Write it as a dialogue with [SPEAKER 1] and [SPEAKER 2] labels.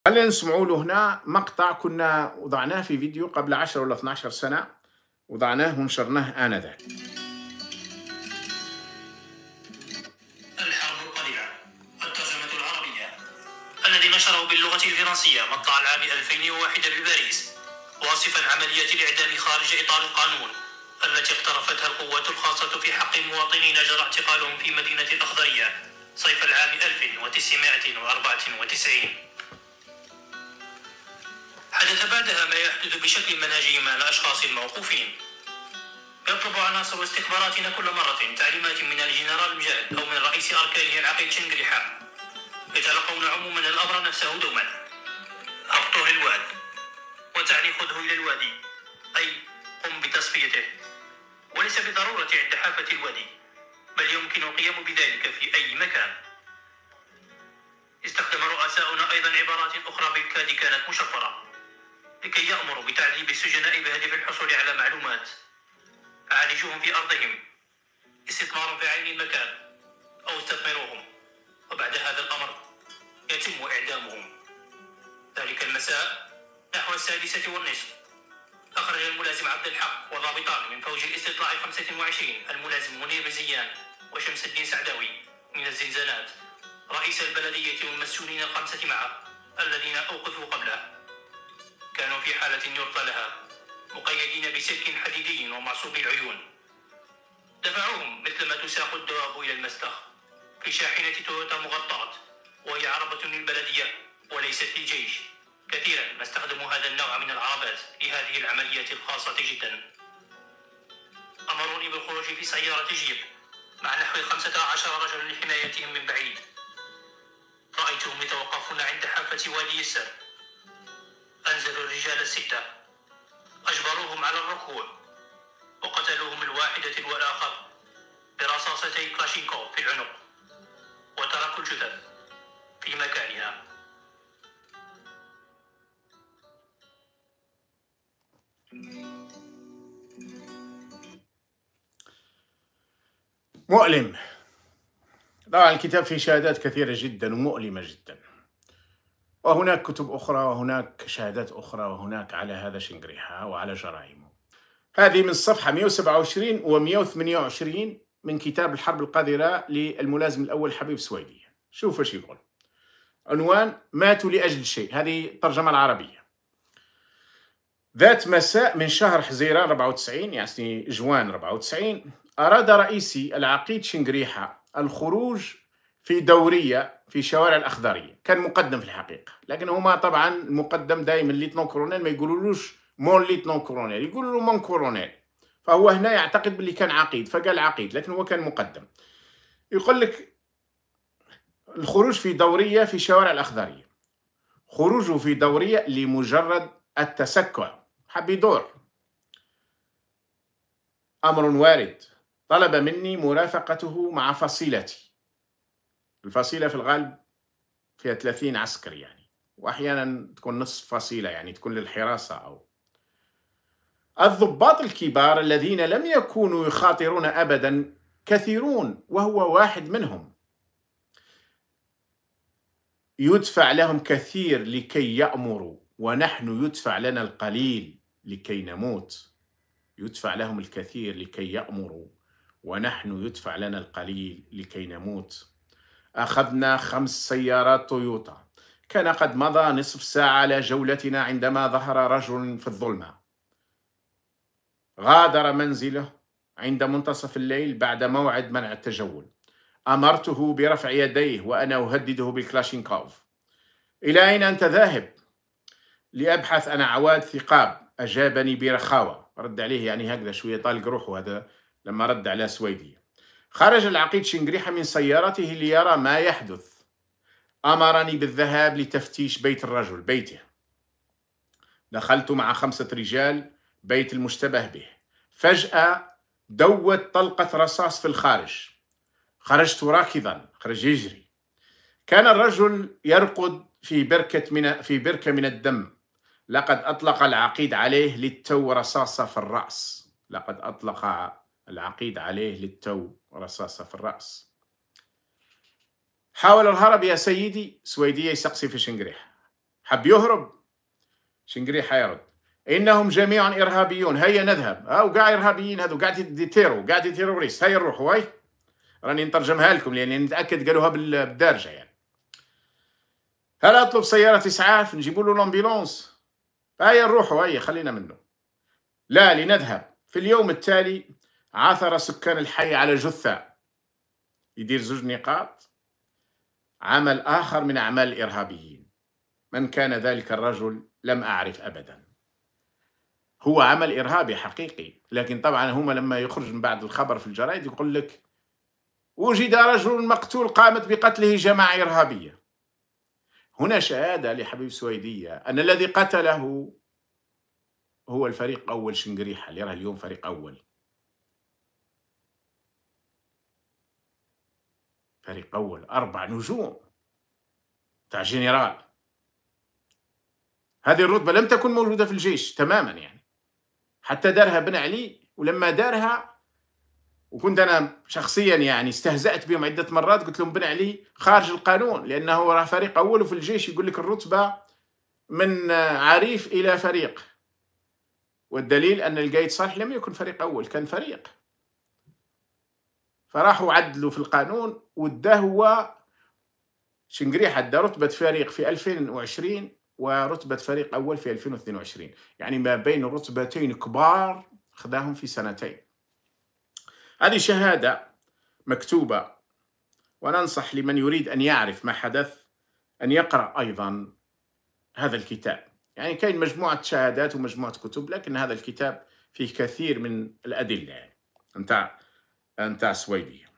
[SPEAKER 1] خلينا نسمعوا له هنا مقطع كنا وضعناه في فيديو قبل 10 ولا 12 سنة، وضعناه ونشرناه آنذاك.
[SPEAKER 2] الحرب القادمة، الترجمة العربية، الذي نشره باللغة الفرنسية مقطع العام 2001 بباريس، واصفا عملية الإعدام خارج إطار القانون التي اقترفتها القوات الخاصة في حق المواطنين جرى اعتقالهم في مدينة الأخضرية صيف العام 1994. حدث بعدها ما يحدث بشكل منهجي مع الأشخاص الموقوفين. يطلب عناصر استخباراتنا كل مرة تعليمات من الجنرال مجاهد أو من رئيس أركانه العقيد شنقريحة. يتلقون عموما الأمر نفسه دوما: أبطه الواد، وتعني خذه إلى الوادي، أي قم بتصفيته، وليس بضرورة عند حافة الوادي، بل يمكن القيام بذلك في أي مكان. استخدم رؤساؤنا أيضا عبارات أخرى بالكاد كانت مشفرة لكي يأمروا بتعذيب السجناء بهدف الحصول على معلومات: عالجوهم في أرضهم، استثمار في عين المكان، أو استثمروهم، وبعد هذا الأمر يتم إعدامهم. ذلك المساء نحو 6:30 أخرج الملازم عبد الحق وضابطان من فوج الاستطلاع 25 الملازم منير بزيان وشمس الدين سعداوي من الزنزانات رئيس البلدية والمسؤولين ال5 معه الذين أوقفوا قبله. كانوا في حالة يرثى لها، مقيدين بسلك حديدي ومعصوب العيون. دفعوهم مثلما تساق الدواب إلى المسلخ في شاحنة تويوتا مغطاة، وهي عربة للبلدية وليست للجيش. كثيرا ما استخدموا هذا النوع من العربات لهذه العمليات الخاصة جدا. أمروني بالخروج في سيارة جيب مع نحو 15 رجلا لحمايتهم من بعيد. رأيتهم يتوقفون عند حافة وادي السر. أنزلوا الرجال 6، أجبروهم على الركوع، وقتلوهم الواحدة والآخر برصاصتي كلاشينكوف في العنق، وتركوا الجثث في مكانها.
[SPEAKER 1] مؤلم. طبعا الكتاب فيه شهادات كثيرة جدا ومؤلمة جدا، وهناك كتب أخرى وهناك شهادات أخرى وهناك على هذا شنقريحة وعلى جرائمه. هذه من الصفحة 127 و 128 من كتاب الحرب القذرة للملازم الأول حبيب سويدي. شوف ايش يقول. عنوان: ماتوا لأجل شيء. هذه الترجمة العربية. ذات مساء من شهر حزيران 94، يعني جوان 94، أراد رئيسي العقيد شنقريحة الخروج في دورية في شوارع الأخضرية. كان مقدم في الحقيقة، لكن هما طبعا المقدم دائما ليتنون كورونيل ما يقولولوش مون ليتنون كورونيل، يقولوا له مون كورونيل. فهو هنا يعتقد باللي كان عقيد فقال عقيد، لكن هو كان مقدم. يقول لك الخروج في دورية في شوارع الأخضرية، خروجه في دورية لمجرد التسكع، حب يدور. أمر وارد، طلب مني مرافقته مع فصيلتي. الفصيلة في الغالب فيها 30 عسكري يعني، وأحيانا تكون نصف فصيلة يعني تكون للحراسة أو الضباط الكبار الذين لم يكونوا يخاطرون أبدا كثيرون، وهو واحد منهم. يدفع لهم كثير لكي يأمروا، ونحن يدفع لنا القليل لكي نموت. يدفع لهم الكثير لكي يأمروا، ونحن يدفع لنا القليل لكي نموت. أخذنا 5 سيارات تويوتا. كان قد مضى نصف ساعة على جولتنا عندما ظهر رجل في الظلمة. غادر منزله عند منتصف الليل بعد موعد منع التجول. أمرته برفع يديه وأنا أهدده بالكلاشينكوف. إلى أين أنت ذاهب؟ لأبحث عن عواد ثقاب. أجابني برخاوة، رد عليه يعني هكذا شوية طالق روحه هذا لما رد على سويدي. خرج العقيد شنقريحة من سيارته ليرى ما يحدث. أمرني بالذهاب لتفتيش بيت الرجل، بيته. دخلت مع 5 رجال بيت المشتبه به. فجأة دوت طلقة رصاص في الخارج. خرجت راكضا، خرج يجري. كان الرجل يرقد في بركة من الدم. لقد أطلق العقيد عليه للتو رصاصة في الرأس. لقد أطلق العقيد عليه للتو رصاصة في الرأس. حاول الهرب يا سيدي. سويدية يسقسي في شنقريح. حب يهرب، شنقريحة يرد: إنهم جميعا إرهابيون، هيا نذهب. وقاع إرهابيين هذو قاعد يطيروا، قاعد تيروريست، هيا نروحوا. هاي راني نترجمها لكم لأني نتأكد قالوها بالدارجة يعني. هل أطلب سيارة إسعاف نجيبوا له الأمبيلونس؟ هيا نروحوا، هيا خلينا منه. لا، لنذهب. في اليوم التالي عثر سكان الحي على جثة. يدير 2 نقاط: عمل آخر من أعمال الإرهابيين. من كان ذلك الرجل لم أعرف أبدا. هو عمل إرهابي حقيقي، لكن طبعا هم لما يخرج من بعد الخبر في الجرائد يقول لك وجد رجل مقتول قامت بقتله جماعة إرهابية. هنا شهادة لحبيب سويدية أن الذي قتله هو الفريق أول شنقريحة اللي راه اليوم فريق أول. فريق أول 4 نجوم تاع جنرال. هذه الرتبة لم تكن موجودة في الجيش تماما يعني، حتى دارها بن علي. ولما دارها وكنت أنا شخصيا يعني استهزأت بهم عدة مرات، قلت لهم بن علي خارج القانون، لأنه راه فريق أول وفي الجيش يقول لك الرتبة من عريف إلى فريق، والدليل أن القايد صالح لم يكن فريق أول، كان فريق. فراحوا عدلوا في القانون وده هو شنقريحة ادى رتبة فريق في 2020 ورتبة فريق أول في 2022، يعني ما بين رتبتين كبار خذاهم في 2 سنين. هذه شهادة مكتوبة، وننصح لمن يريد أن يعرف ما حدث أن يقرأ أيضا هذا الكتاب. يعني كاين مجموعة شهادات ومجموعة كتب، لكن هذا الكتاب فيه كثير من الأدلة يعني نتاع سويدية.